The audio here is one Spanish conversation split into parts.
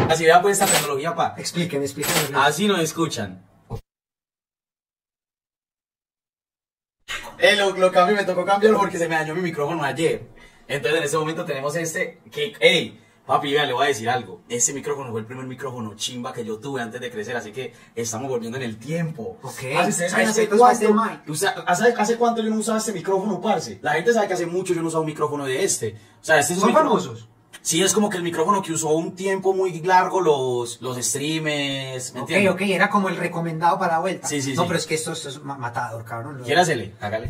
Así vean pues esta tecnología, pa. Explíqueme. Así nos escuchan. Lo que a mí me tocó cambiarlo porque se me dañó mi micrófono ayer. Entonces en ese momento tenemos este que, hey, papi, vea, le voy a decir algo. Ese micrófono fue el primer micrófono chimba que yo tuve antes de crecer, así que estamos volviendo en el tiempo. Ok. ¿Ustedes saben hace cuánto? ¿Hace cuánto yo no usaba este micrófono, parce? La gente sabe que hace mucho yo no usaba un micrófono de este. O sea, este es ¿Son famosos? Sí, es como que el micrófono que usó un tiempo muy largo los streamers, ¿me entiendes? Ok, era como el recomendado para la vuelta. Sí. No, pero es que esto es matador, cabrón. Quiérasele, hágale.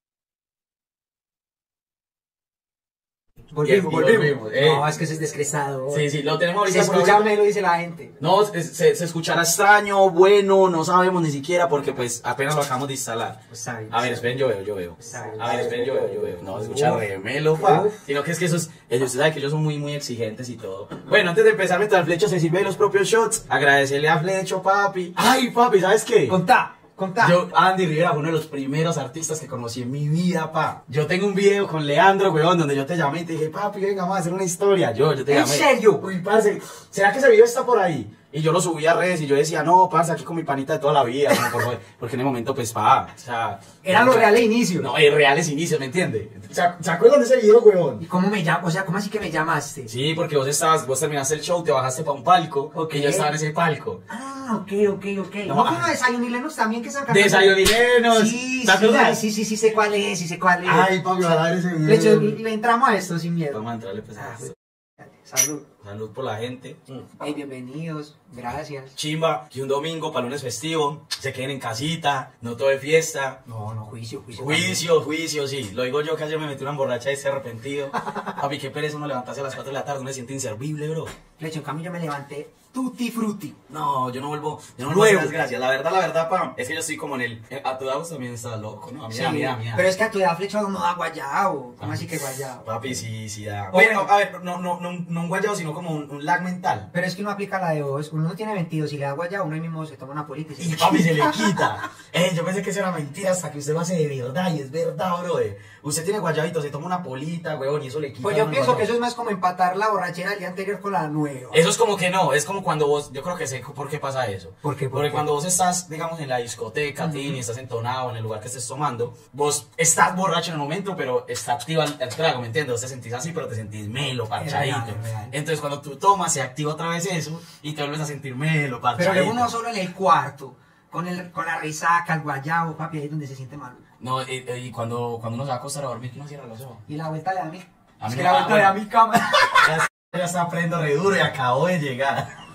Volvimos. No, es que ese es descresado. Sí, lo tenemos ahorita. Se escucha lo dice la gente. No, se escuchará extraño, bueno, no sabemos ni siquiera porque pues apenas lo acabamos de instalar. A ver, esperen, yo veo. A ver, esperen, yo veo. No, se escucha remelo, pa. Sino que es que ellos saben que ellos son muy exigentes y todo. Bueno, antes de empezar, mientras Flecho se sirve de los propios shots, agradecerle a Flecho, papi. Ay, papi, ¿sabes qué? Contá. Yo, Andy Rivera, fue uno de los primeros artistas que conocí en mi vida, pa. Yo tengo un video con Leandro, weón, donde yo te llamé y te dije, papi, venga, vamos a hacer una historia. Yo te llamé. ¿En serio? Uy, parce, ¿será que ese video está por ahí? Y yo lo subí a redes y yo decía, no, parce, aquí con mi panita de toda la vida, como porque en el momento, pues, pa, o sea... Eran los reales inicios. No, reales inicios, ¿me entiendes? ¿Se acuerdan de ese video, weón? ¿Y cómo me llamo? O sea, ¿cómo así que me llamaste? Sí, porque vos terminaste el show, te bajaste para un palco, y yo estaba en ese palco. Ah, ok. ¿No fue uno de Desayunilenos también que sacaron? Desayunilenos. Sí, sé cuál es, Ay, papi, a dar ese video. De hecho, le entramos a esto sin miedo. Vamos a entrarle pues a esto. Salud. Salud por la gente. Hey, bienvenidos, gracias. Chimba, que un domingo para lunes festivo, se queden en casita, no todo de fiesta. No, juicio. Juicio, sí. Lo digo yo que ayer me metí una emborracha y estoy arrepentido. Papi, qué pereza uno levantarse a las 4 de la tarde, uno se siente inservible, bro. Flecho, en cambio yo me levanté tutti frutti. No, yo no vuelvo a hacer las gracias. La verdad, pam, es que yo estoy como en el... A tu edad vos también estás loco, ¿no? Mira. Pero es que a tu edad, Flecho, no da guayao. ¿Cómo así que guayao? Papi, sí da. Bueno, a ver, no un guayao, sino como un lag mental. Pero es que uno aplica la de vos, uno no tiene 22, si le da guayao, uno ahí mismo se toma una polita y papi, se le quita. Yo pensé que eso era mentira hasta que usted lo hace de verdad, y es verdad, bro. Usted tiene guayabito, se toma una polita, weón, y eso le quita. Pues yo pienso que eso es más como empatar la borrachera del día anterior con la nueva. Eso es como que no, es como cuando vos, yo creo que sé por qué pasa eso. ¿Por qué? Porque cuando vos estás, digamos, en la discoteca, y estás entonado en el lugar que estés tomando, vos estás borracho en el momento, pero está activa el trago, ¿me entiendes? Vos te sentís así, pero te sentís melo, parchadito. Entonces cuando tú tomas, se activa otra vez eso, y te vuelves a sentir melo, parchadito. Pero uno solo en el cuarto, con la risaca, el guayabo, papi, ahí es donde se siente mal. No, y cuando uno se va a acostar a dormir, uno cierra los ojos. Y la vuelta le da a mí. Es que la vuelta le da a mi cama. Ya está aprendiendo re duro y acabo de llegar.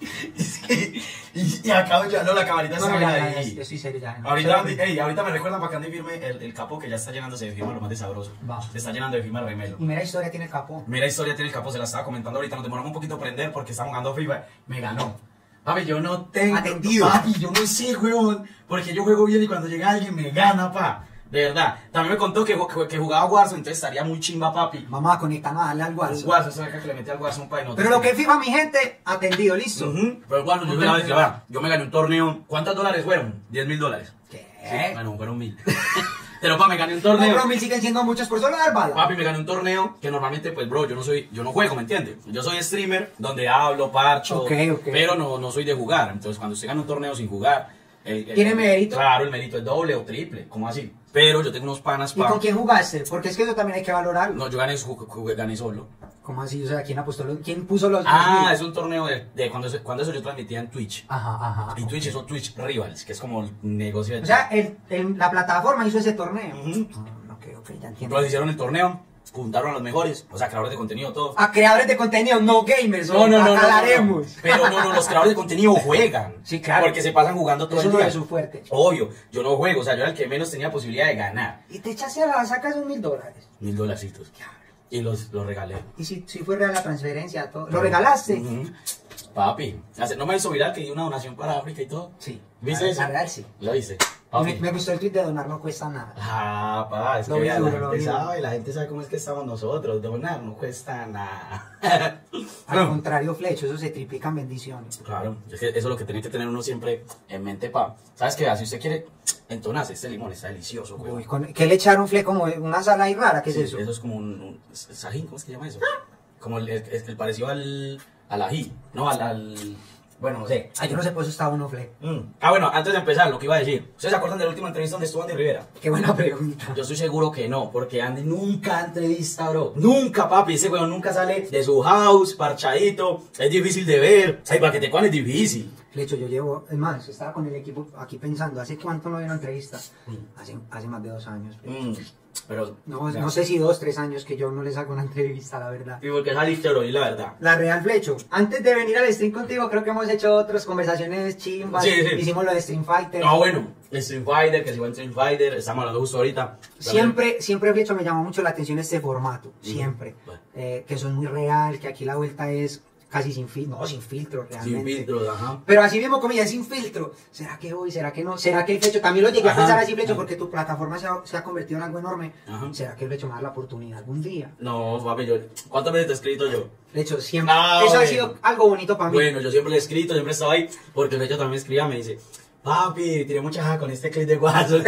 Es que... Y acabo ya, no, la camarita está ahí. Yo estoy serio ya. Ahorita me recuerdan para que Andy firme el capo que ya está llenándose de firma lo más de sabroso. Se está llenando de firma remelo. Y mera historia tiene el capo. Se la estaba comentando ahorita, nos demoramos un poquito a aprender porque estamos jugando FIFA. Me ganó. Papi, yo no tengo... Atendido. Papi, yo no sé, weón. Porque yo juego bien y cuando llega alguien me gana, pa. De verdad. También me contó que jugaba Warzone, entonces estaría muy chimba, papi. Vamos a conectarnos a darle al Warzone. Warzone, eso es que le metí al Warzone, pa. Pero lo que FIFA, mi gente, atendido, listo. Pero Warzone, yo me gané un torneo. ¿Cuántos dólares fueron? $10.000. ¿Qué? Bueno, fueron 1.000. Pero pa, me gané un torneo. No, pero 1.000 siguen siendo muchas personas, bala. Papi, me gané un torneo que normalmente, pues, bro, yo no juego, ¿me entiendes? Yo soy streamer, donde hablo, parcho, pero no soy de jugar. Entonces, cuando usted gana un torneo sin jugar... ¿Tiene mérito? Claro, el mérito es doble o triple, ¿cómo así? Pero yo tengo unos panas, ¿Y con quién jugaste? Porque es que eso también hay que valorarlo. No, yo gané solo. ¿Cómo así? O sea, ¿quién apostó quién puso los... Es un torneo de cuando eso yo transmitía en Twitch. Ajá. Y Twitch hizo Twitch Rivals, que es como el negocio de... O sea, la plataforma hizo ese torneo. Ok, ya entiendo. Entonces hicieron el torneo, juntaron a los mejores, o sea, creadores de contenido, todo. A creadores de contenido, no gamers. No. Aclararemos. Pero no, los creadores de contenido juegan. Sí, claro. Porque se pasan jugando todo el día. Eso no es su fuerte. Obvio, yo no juego, o sea, yo era el que menos tenía posibilidad de ganar. Y te echaste a la saca esos $1.000. $1.000. Y los regalé. Y si fue real la transferencia, todo. ¿Lo regalaste? Papi, no me hizo viral que di una donación para África y todo. Sí. ¿Viste eso? La real sí. Lo hice. Me gustó el tweet de donar no cuesta nada. Pa, es que la gente sabe, la gente sabe cómo es que estamos nosotros. Donar no cuesta nada. Al contrario, Flecho, eso se triplican bendiciones. Claro, es que eso es lo que tiene que tener uno siempre en mente, pa. ¿Sabes qué? Si usted quiere entonarse, este limón está delicioso, güey. ¿Qué le echaron, Fle? Como una sal ahí rara, ¿qué es eso? Eso es como un sajín, ¿cómo es que se llama eso? Como el parecido al al ají, no, bueno, no sé. Ay, yo no sé, pues estaba uno fle. Bueno, antes de empezar, lo que iba a decir. ¿Ustedes se acuerdan de la última entrevista donde estuvo Andy Rivera? Qué buena pregunta. Yo estoy seguro que no, porque Andy nunca entrevista, bro. Nunca, papi. Ese weón nunca sale de su house, parchadito. Es difícil de ver. Ay, para que te cojan es difícil. De hecho, yo llevo, es más, estaba con el equipo aquí pensando, ¿hace cuánto no había una entrevista? Hace más de 2 años. Pero, no sé si 2, 3 años que yo no les hago una entrevista, la verdad. Y porque saliste, bro, y la verdad. La real, Flecho. Antes de venir al stream contigo, creo que hemos hecho otras conversaciones chimbas. Sí. Hicimos lo de Stream Fighter. Ah, bueno, Stream Fighter, que si va en Stream Fighter, estamos hablando justo ahorita. Siempre, Flecho, me llamó mucho la atención este formato. Siempre. Bueno. Que eso es muy real, que aquí la vuelta es casi sin filtro. No, sin filtro, realmente. Sin filtro, ajá. Pero así mismo, como ya sin filtro. ¿Será que hoy? ¿Será que no? ¿Será que el Flecho? También lo llegué a pensar así, Flecho, porque tu plataforma se ha convertido en algo enorme. Ajá. ¿Será que el Flecho me da la oportunidad algún día? No, papi, ¿cuántas veces te he escrito yo? Flecho, siempre. Ah, eso bueno. ha sido algo bonito para mí. Bueno, yo siempre le he escrito, siempre estaba ahí, porque el hecho también escribía, me dice, papi, tiré mucha jaja con este clip de WhatsApp.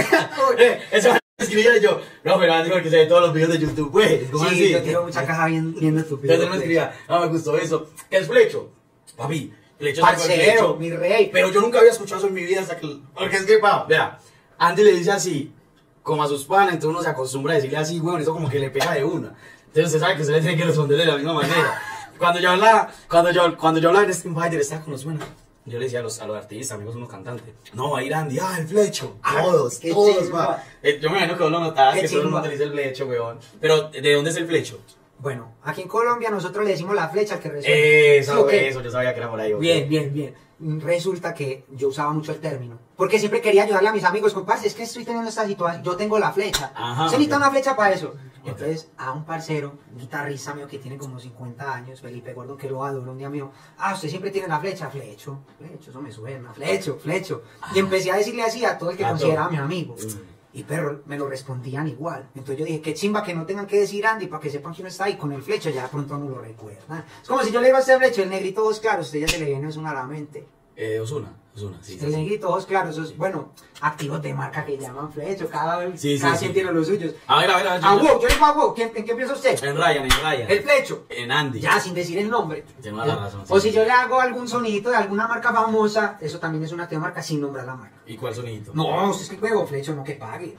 Eso me escribía yo, no, pero Andy, porque se ve todos los videos de YouTube, pues, ¿cómo Sí, así? yo tiro mucha caja viendo tu video. Entonces me escribía, no, me gustó eso. ¿Qué es Flecho? Papi, Flecho es algo de Parcero, Flecho. mi rey. Pero yo nunca había escuchado eso en mi vida hasta que... Porque es que, pa, vea, Andy le dice así, como a sus panas, entonces uno se acostumbra a decirle así, weón, eso como que le pega de una. Entonces usted sabe que usted le tiene que responder de la misma manera. Cuando yo hablaba en Stream Fighter, estaba con los buenos. Yo le decía a los artistas, amigos, unos cantantes, no, va a ir Andy, el Flecho, todos, qué todos, chimba. pa. Yo me imagino que vos lo notabas, Qué que todo el mundo chimba. le dice el Flecho, weón. Pero, ¿de dónde es el Flecho? Bueno, aquí en Colombia nosotros le decimos la flecha al que resuelve. Eso, ¿Sí, eso, yo sabía que era por ahí. Bien. Resulta que yo usaba mucho el término. Porque siempre quería ayudarle a mis amigos, compadre, es que estoy teniendo esta situación, yo tengo la flecha. Ajá, Se necesita ok. una flecha para eso. Entonces, a un parcero, un guitarrista mío que tiene como 50 años, Felipe Gordon, que lo adoro, un día mío, usted siempre tiene la flecha, flecho, eso me suena, flecho. Y empecé a decirle así a todo el que A consideraba todo. mi amigo. Y pero me lo respondían igual. Entonces yo dije, qué chimba que no tengan que decir Andy para que sepan que uno está ahí con el flecho, ya de pronto no lo recuerdan. Es como si yo le digo a usted flecho, el negrito ojos claros, usted ya se le viene Ozuna a la mente. Osuna, sí. El negrito ojos claros, esos, bueno, activos de marca que llaman flecho, cada Sí, quien tiene los suyos. A ver. Wow, yo le digo a Wow, ¿en qué piensa usted? En Ryan. El flecho. En Andy. Ya, sin decir el nombre. Tiene toda la razón. O sí. si yo le hago algún sonidito de alguna marca famosa, eso también es una activa de marca sin nombrar la marca. ¿Y cuál sonidito? No, usted es que juego flecho, no que pague.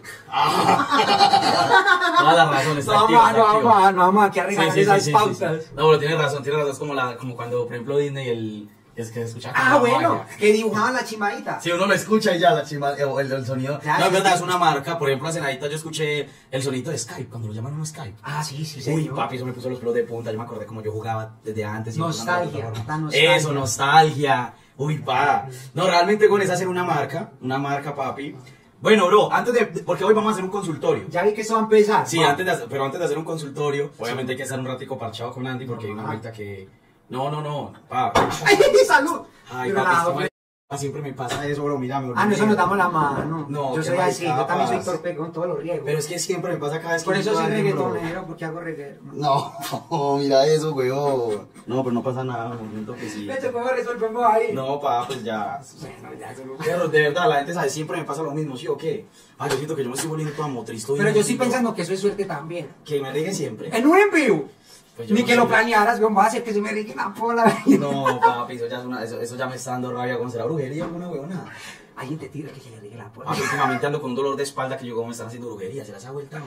Toda la razón, está activo, está activo. Vamos aquí a regalar esas pautas. No, pero tienes razón, es como cuando, por ejemplo, Disney, es que escucha como la Bueno, magia. que dibujaban la chimbadita. Si uno lo escucha y ya la chimba, el sonido. Ya, No, es sí, verdad, sí. es una marca. Por ejemplo, hace nadita yo escuché el sonido de Skype, cuando lo llaman a Skype. Sí, Uy, señor. papi, eso me puso los pelos de punta. Yo me acordé como yo jugaba desde antes. y Nostalgia, jugando de otra la forma. nostalgia. Eso, nostalgia. Uy, pa. No, realmente con esa hacer una marca, papi. Bueno, bro, porque hoy vamos a hacer un consultorio. Ya vi que eso va a empezar. Sí, Va. pero antes de hacer un consultorio, obviamente hay que estar un ratico parchado con Andy porque hay una vuelta que... No, pa. ¡Ay, salud! Ay, Pero papi, nada, esto siempre me pasa eso, bro, mira, me no, eso nos damos la mano. No, yo qué soy así, yo también soy maricadas. torpe con todos los riesgos. Pero es que siempre me pasa cada vez que... Por eso meto soy a alguien, bro. reggaetonero, porque hago reggaetón. No, mira eso, weón. No, pero no pasa nada, momento que sí. Vete, ¿cómo resolvemos ahí? No, pa, pues ya. Bueno, ya se lo... Pero de verdad, la gente sabe, siempre me pasa lo mismo, ¿sí o qué? Yo siento que yo me estoy volviendo toda motriz. Pero yo estoy pensando que eso es suerte también. Que me rieguen siempre. En un envío. Pues yo Ni no que sé. lo planearas, weón, va a hacer que se me rique la pola. No, papi, eso ya me está dando rabia con será brujería alguna weona. Alguien te tira que se le rique la pola. Últimamente ando con un dolor de espalda que yo como me están haciendo brujería, ¿se las ha vuelto?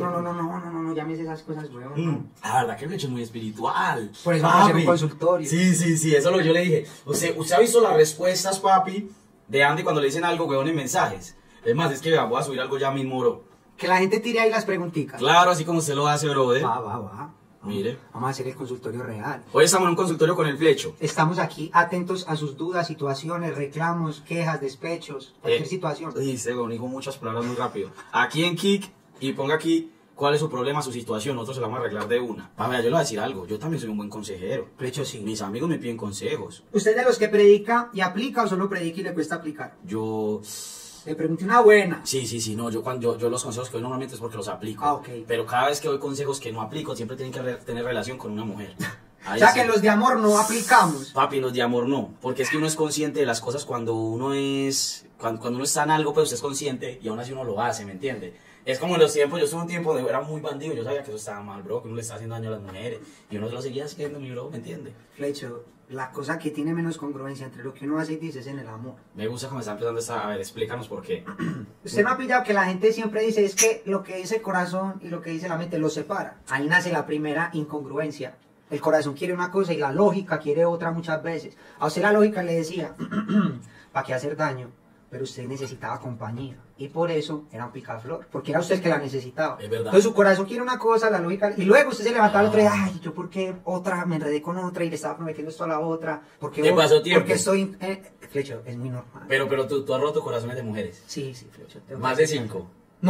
No llames esas cosas, weón. La verdad que el hecho es muy espiritual. Por eso vamos a hacer Papi. un consultorio. Sí, eso lo yo le dije. ¿Usted ha visto las respuestas, papi, de Andy cuando le dicen algo, weón, en mensajes? Es más, es que vea, voy a subir algo ya mismo, bro. Que la gente tire ahí las preguntitas. Claro, así como usted lo hace, brother. Va. Mire. Vamos a hacer el consultorio real. Hoy estamos en un consultorio con el Flecho. Estamos aquí atentos a sus dudas, situaciones, reclamos, quejas, despechos, cualquier situación. Dice, weón, dijo muchas palabras muy rápido. Aquí en Kik, y ponga aquí cuál es su problema, su situación, nosotros se lo vamos a arreglar de una. Vaya, yo le voy a decir algo, yo también soy un buen consejero. Flecho, sí. Mis amigos me piden consejos. ¿Usted es de los que predica y aplica o solo predica y le cuesta aplicar? Yo... Le pregunté una buena. Sí, no, yo los consejos que doy normalmente es porque los aplico. Ok. Pero cada vez que doy consejos que no aplico, siempre tienen que tener relación con una mujer. Ahí O sea sí. que los de amor no aplicamos. Papi, los de amor no, porque es que uno es consciente de las cosas cuando uno está en algo, pues usted es consciente y aún así uno lo hace, ¿me entiende? Es como en los tiempos, yo estuve un tiempo donde era muy bandido, yo sabía que eso estaba mal, bro, que uno le está haciendo daño a las mujeres, y uno se lo seguía haciendo, mi bro, ¿me entiende? Flecho, la cosa que tiene menos congruencia entre lo que uno hace y dice es en el amor. Me gusta cómo está empezando esta, a ver, explícanos por qué. Usted no ha pillado que la gente siempre dice es que lo que dice el corazón y lo que dice la mente lo separa. Ahí nace la primera incongruencia. El corazón quiere una cosa y la lógica quiere otra muchas veces. A usted la lógica le decía, ¿para qué hacer daño? Pero usted necesitaba compañía. Y por eso era un picaflor, porque era usted el que la necesitaba. Es verdad. Entonces su corazón quiere una cosa, la lógica... Y luego usted se levantaba al otro día, ay, ¿yo por qué otra? Me enredé con otra y le estaba prometiendo esto a la otra. ¿Por qué ¿Te pasó tiempo? Porque estoy... Flecho, es muy normal. Pero tú has roto corazones de mujeres. Sí, Flecho. Más de 5.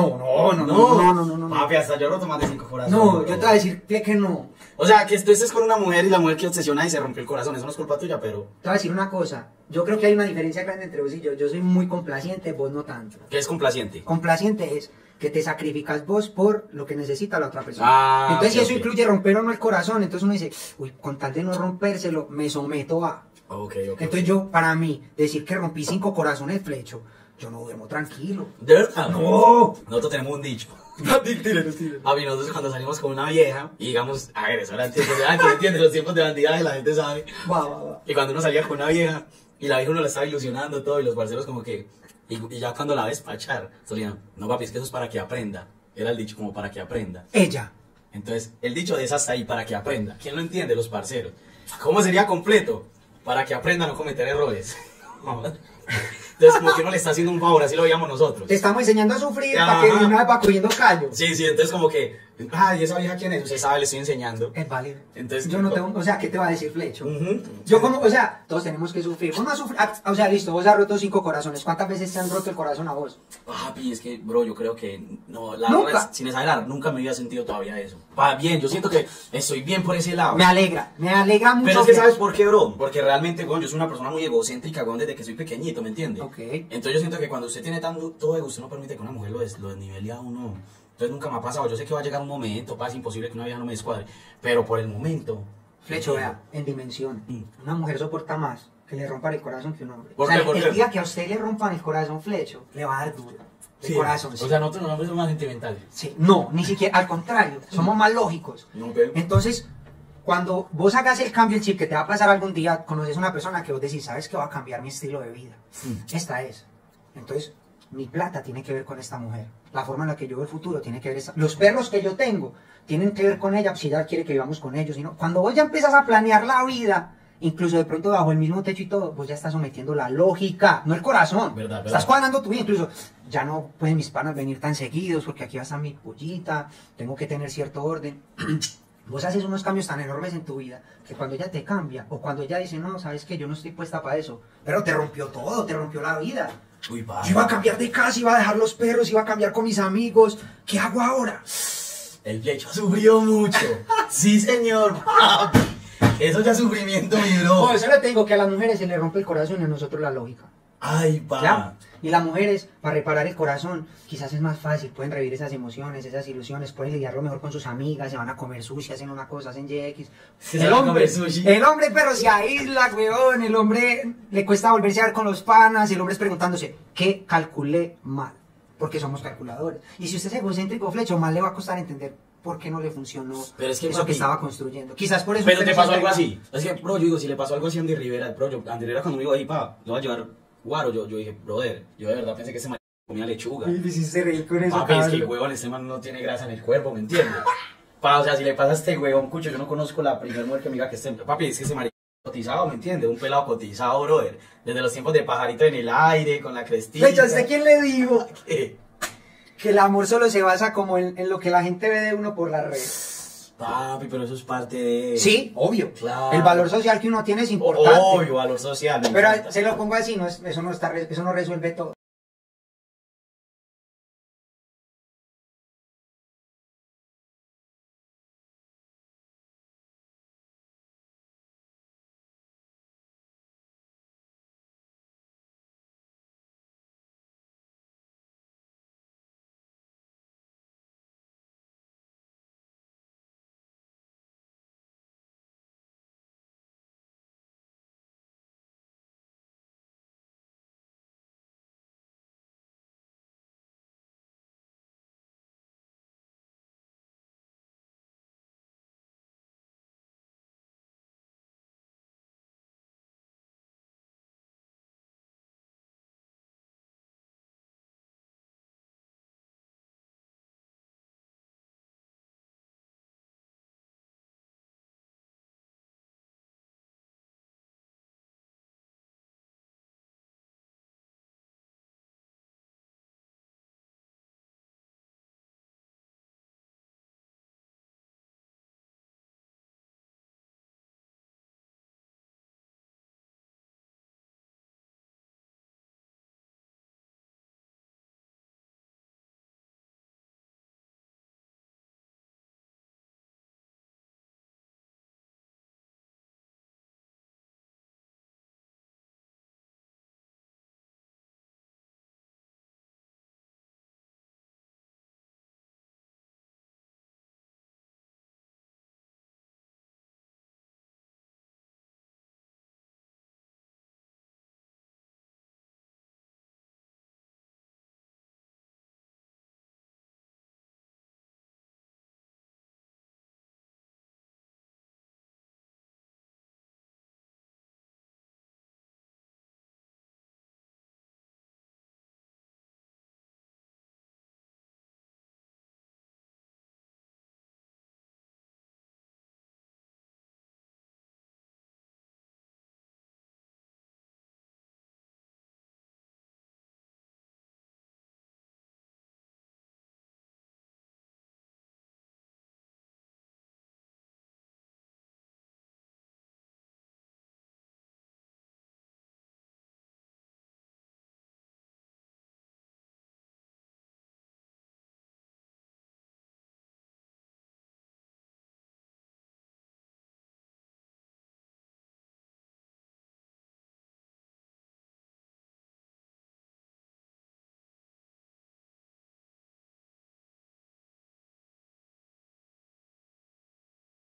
No. Papi, hasta yo he roto más de 5 corazones. No, bro. yo te voy a decir que no. O sea, que tú estés con una mujer y la mujer que obsesiona y se rompió el corazón, eso no es culpa tuya, pero... Te voy a decir una cosa. Yo creo que hay una diferencia grande entre vos y yo. Yo soy muy complaciente, vos no tanto. ¿Qué es complaciente? Complaciente es que te sacrificas vos por lo que necesita la otra persona. ok, Entonces, si eso ok. incluye romper o no el corazón, entonces uno dice, uy, con tal de no rompérselo, me someto a... Ok. Entonces yo, para mí, decir que rompí 5 corazones, Flecho, yo no duermo tranquilo. ¿De verdad? No. Nosotros tenemos un dicho. A mí nosotros cuando salimos con una vieja, y digamos, a ver, eso era tiempos de antes, ¿entiendes? Los tiempos de bandidaje, la gente sabe. Va. Y cuando uno salía con una vieja, y la vieja uno la estaba ilusionando todo, y los parceros como que... Y ya cuando la ves pachar, solían, no papi, es que eso es para que aprenda. Era el dicho como para que aprenda. Ella. Entonces, el dicho de esa hasta ahí, para que aprenda. ¿Quién lo entiende? Los parceros. ¿Cómo sería completo? Para que aprenda a no cometer errores. Entonces, como que uno le está haciendo un favor, así lo veíamos nosotros. Te estamos enseñando a sufrir Ajá. para que de una vez va cogiendo callo. Sí, entonces como que, ay, ¿esa vieja quién es? Usted sabe, le estoy enseñando. Es válido. Entonces, yo no tengo, o sea, ¿qué te va a decir Flecho? Ujú. Yo como, o sea, todos tenemos que sufrir. Vos no has sufrido, o sea, listo, vos has roto 5 corazones. ¿Cuántas veces te han roto el corazón a vos? Papi, es que, bro, yo creo que, no, la ¿Nunca? verdad, sin exagerar, nunca me había sentido todavía eso. Bien, yo siento que estoy bien por ese lado. Me alegra mucho. Pero es que, ¿sabes por qué, bro? Porque realmente, bueno, yo soy una persona muy egocéntrica, bueno, desde que soy pequeñito, ¿me entiendes? Ok. Entonces yo siento que cuando usted tiene tanto todo ego, usted no permite que una mujer lo desnivele a uno. Entonces nunca me ha pasado. Yo sé que va a llegar un momento, es imposible que una vieja no me descuadre. Pero por el momento... Flecho, vea, en dimensión. Mm. Una mujer soporta más que le rompan el corazón que un hombre. ¿Por O sea, qué? ¿Por el qué? día que a usted le rompan el corazón, Flecho, le va a dar duro. El corazón, sí. O sea, nosotros los hombres somos más sentimentales. Sí, no, ni siquiera, al contrario, somos más lógicos. No, pero... Entonces, cuando vos hagas el cambio, el chip que te va a pasar algún día, conoces a una persona que vos decís, sabes que va a cambiar mi estilo de vida. Esta es. Entonces, mi plata tiene que ver con esta mujer. La forma en la que yo veo el futuro tiene que ver... Los perros que yo tengo tienen que ver con ella, si ella quiere que vivamos con ellos. Sino, cuando vos ya empiezas a planear la vida, incluso de pronto bajo el mismo techo y todo, vos ya estás sometiendo la lógica, no el corazón. Verdad. Estás cuadrando tu vida, incluso ya no pueden mis panas venir tan seguidos porque aquí va a estar mi pollita, tengo que tener cierto orden. Vos haces unos cambios tan enormes en tu vida que cuando ella te cambia o cuando ella dice, no, sabes que yo no estoy puesta para eso, pero te rompió todo, te rompió la vida. Uy, Yo iba a cambiar de casa, iba a dejar los perros, iba a cambiar con mis amigos. ¿Qué hago ahora? El Flecho sufrió mucho. Sí, señor, papi. Eso ya es sufrimiento, mi bro. Por eso le tengo que a las mujeres se le rompe el corazón y a nosotros la lógica. Ay, pa. ¿Ya? Y las mujeres, para reparar el corazón, quizás es más fácil, pueden revivir esas emociones, esas ilusiones, pueden lidiarlo mejor con sus amigas, se van a comer sushi, hacen una cosa, hacen YX. Se van a comer sushi. El hombre, pero se aísla, weón, el hombre le cuesta volverse a ver con los panas, el hombre es preguntándose, ¿qué calculé mal? Porque somos calculadores. Y si usted es egocéntrico, Flecho, más le va a costar entender por qué no le funcionó pero es que, eso papi, que estaba construyendo. Quizás por eso... Pero usted te no pasó se algo entrega. así. Es que, bro, yo digo, si le pasó algo así a Andy Rivera, bro, Andy Rivera cuando me dijo ahí, pa, lo va a llevar guaro, yo dije, brother, yo de verdad pensé que ese man comía lechuga. Y se reí con eso, Papi, es que, cabrón. huevón, este man no tiene grasa en el cuerpo, ¿me entiendes? Pa, o sea, si le pasa a este huevón, cucho, yo no conozco la primera mujer que me diga que esté... Papi, es que ese marido cotizado, ¿me entiendes? Un pelado cotizado, brother. Desde los tiempos de pajarito en el aire, con la crestita. Flecho, ¿usted quién le dijo ¿Qué? que el amor solo se basa como en lo que la gente ve de uno por las redes? Papi, pero eso es parte de... Sí, obvio. Claro. El valor social que uno tiene es importante. Obvio, valor social. Me Pero encanta. se lo pongo así, eso no resuelve todo.